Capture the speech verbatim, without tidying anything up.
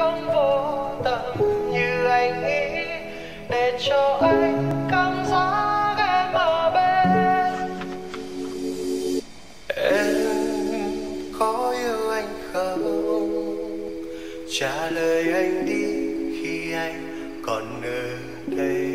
không vô tận như anh nghĩ, để cho anh cảm giác em ở bên. Em có yêu anh không? Trả lời anh đi khi anh còn ở đây.